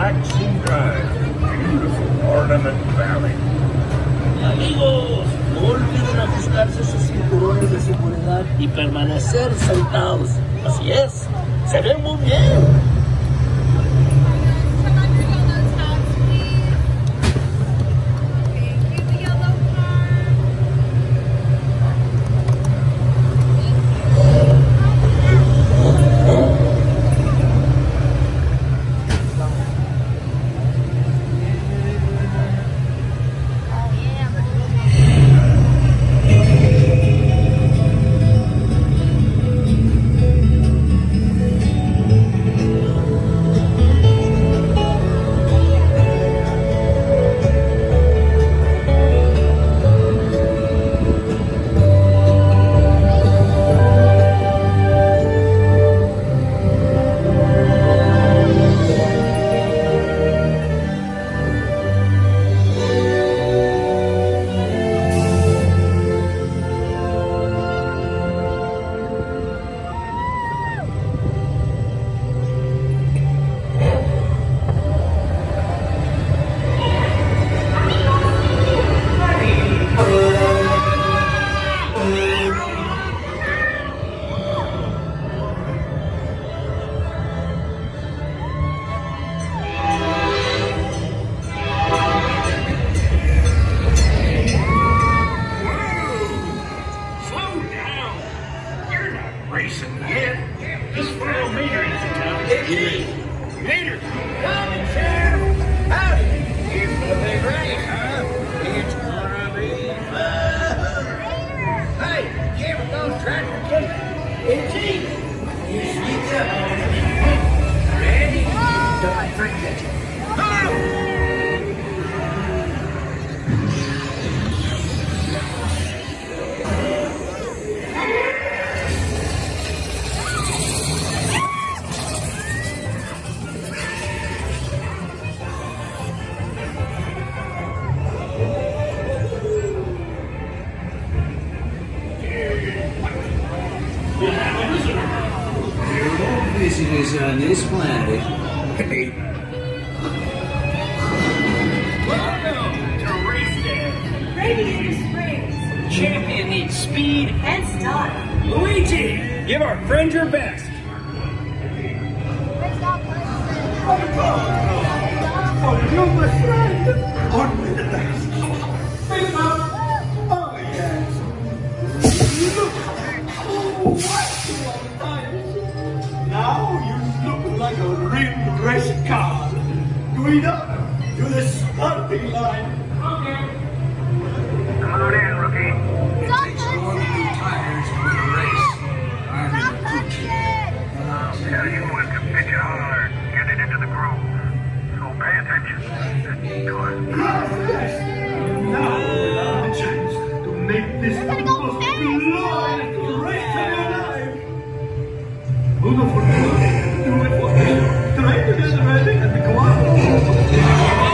relaxing drive. Beautiful Ornament Valley. Amigos, no olviden ajustarse sus cinturones de seguridad y permanecer sentados. Así es, se ven muy bien. Racing yet. This 12 meter is a tough meter. Come and Sheriff. Howdy. Here for the big race, huh? It's gonna be fun. Hey, you ever those tractor kids? It's easy. You sneak up on it. Ready? Don't forget it. Visitors on this planet. Welcome to Race Day. Radiator Springs. Champion needs speed And style. Luigi, give our friend your best. Oh, you, my friend, aren't we the best? Big Mouth. Oh, yes. Look. Oh, what time. Now you look like a real race car. Guido, to the starting line. Okay. Come on in, rookie. It takes more than new tires to win a race. I'm in a coochie. I'll tell you when to pitch it hard. Get it into the groove. So pay attention. Good. Now we have a chance to make this the most glorious race of your life. Uno for two, do it for three. Try to get ready and go on.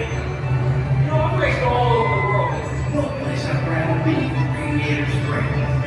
Radiator Springs.